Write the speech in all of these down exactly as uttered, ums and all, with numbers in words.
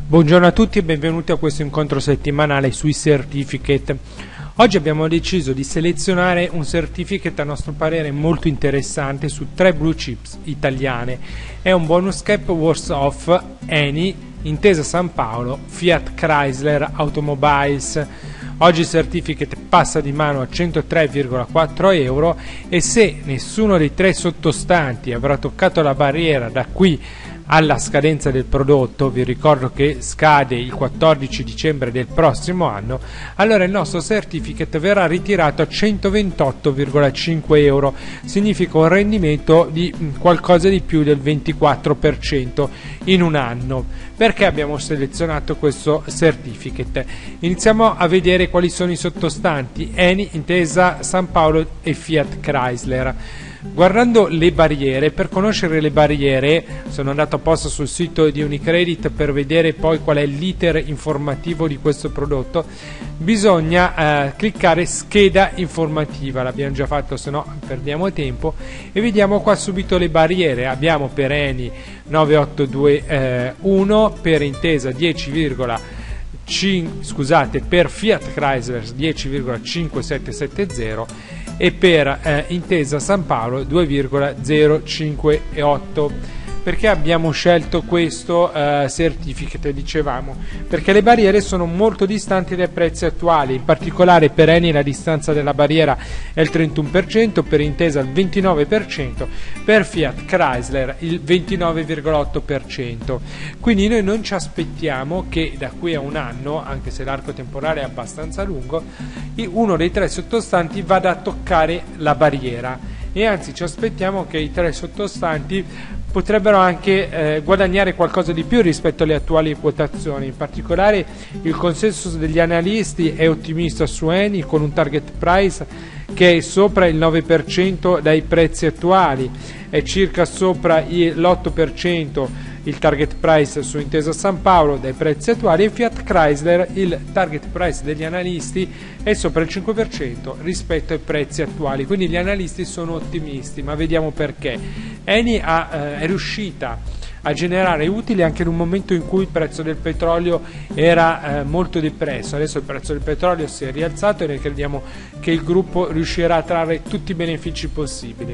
Buongiorno a tutti e benvenuti a questo incontro settimanale sui certificate. Oggi abbiamo deciso di selezionare un certificate a nostro parere molto interessante su tre blue chips italiane. È un bonus cap worth of Eni, Intesa San Paolo, Fiat Chrysler Automobiles. Oggi il certificate passa di mano a centotré virgola quattro euro e se nessuno dei tre sottostanti avrà toccato la barriera da qui alla scadenza del prodotto, vi ricordo che scade il quattordici dicembre del prossimo anno, allora il nostro certificate verrà ritirato a centoventotto virgola cinque euro, significa un rendimento di qualcosa di più del ventiquattro per cento in un anno. Perché abbiamo selezionato questo certificate? Iniziamo a vedere quali sono i sottostanti: Eni, Intesa San Paolo e Fiat Chrysler. Guardando le barriere, per conoscere le barriere, sono andato apposta sul sito di Unicredit per vedere poi qual è l'iter informativo di questo prodotto. Bisogna eh, cliccare scheda informativa, l'abbiamo già fatto, se no perdiamo tempo, e vediamo qua subito le barriere. Abbiamo per Eni nove otto due uno, per Intesa dieci virgola cinque, scusate, per Fiat Chrysler dieci virgola cinque sette sette zero e per eh, Intesa San Paolo due virgola zero cinque otto. Perché abbiamo scelto questo eh, certificate? Dicevamo perché le barriere sono molto distanti dai prezzi attuali, in particolare per Eni la distanza della barriera è il trentuno per cento, per Intesa il ventinove per cento, per Fiat Chrysler il ventinove virgola otto per cento. Quindi noi non ci aspettiamo che da qui a un anno, anche se l'arco temporale è abbastanza lungo, uno dei tre sottostanti vada a toccare la barriera, e anzi ci aspettiamo che i tre sottostanti potrebbero anche eh, guadagnare qualcosa di più rispetto alle attuali quotazioni. In particolare il consenso degli analisti è ottimista su Eni, con un target price che è sopra il nove per cento dai prezzi attuali, è circa sopra l'otto per cento il target price su Intesa San Paolo dai prezzi attuali, e Fiat Chrysler il target price degli analisti è sopra il cinque per cento rispetto ai prezzi attuali. Quindi gli analisti sono ottimisti, ma vediamo perché. Eni ha, eh, è riuscita a generare utili anche in un momento in cui il prezzo del petrolio era eh, molto depresso. Adesso il prezzo del petrolio si è rialzato e noi crediamo che il gruppo riuscirà a trarre tutti i benefici possibili.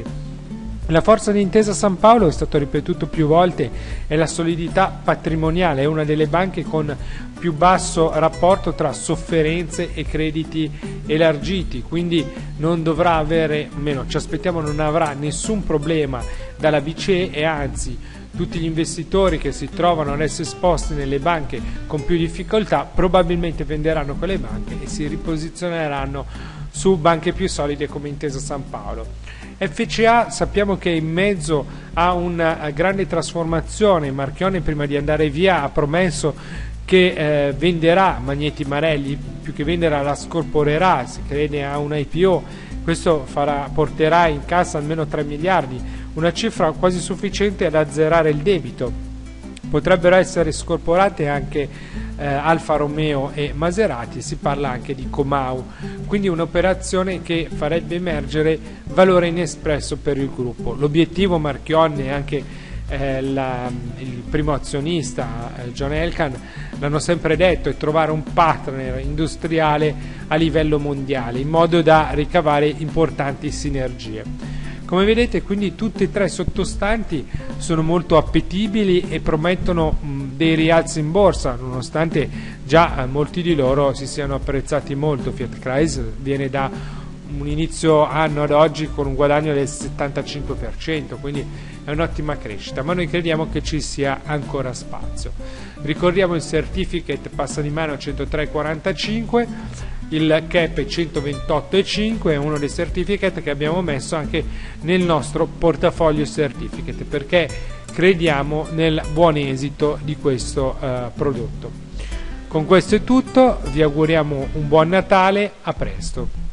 La forza di Intesa San Paolo, è stato ripetuto più volte, è la solidità patrimoniale, è una delle banche con più basso rapporto tra sofferenze e crediti elargiti, quindi non dovrà avere, almeno ci aspettiamo non avrà nessun problema dalla B C E, e anzi tutti gli investitori che si trovano adesso esposti nelle banche con più difficoltà probabilmente venderanno quelle banche e si riposizioneranno su banche più solide come Intesa San Paolo. F C A sappiamo che è in mezzo a una grande trasformazione. Marchionne prima di andare via ha promesso che eh, venderà Magneti Marelli, più che venderà la scorporerà, si crede a un I P O. Questo farà, porterà in cassa almeno tre miliardi, una cifra quasi sufficiente ad azzerare il debito. Potrebbero essere scorporate anche eh, Alfa Romeo e Maserati, si parla anche di Comau, quindi un'operazione che farebbe emergere valore inespresso per il gruppo. L'obiettivo Marchionne e anche eh, la, il primo azionista eh, John Elkann l'hanno sempre detto, è trovare un partner industriale a livello mondiale in modo da ricavare importanti sinergie. Come vedete, quindi tutti e tre sottostanti sono molto appetibili e promettono mh, dei rialzi in borsa, nonostante già eh, molti di loro si siano apprezzati molto. Fiat Chrysler viene da un inizio anno ad oggi con un guadagno del settantacinque per cento, quindi è un'ottima crescita, ma noi crediamo che ci sia ancora spazio. Ricordiamo il certificate passa di mano a centotré virgola quarantacinque, il cap è centoventotto virgola cinque, è uno dei certificati che abbiamo messo anche nel nostro portafoglio certificate perché crediamo nel buon esito di questo uh, prodotto. Con questo è tutto, vi auguriamo un buon Natale, a presto.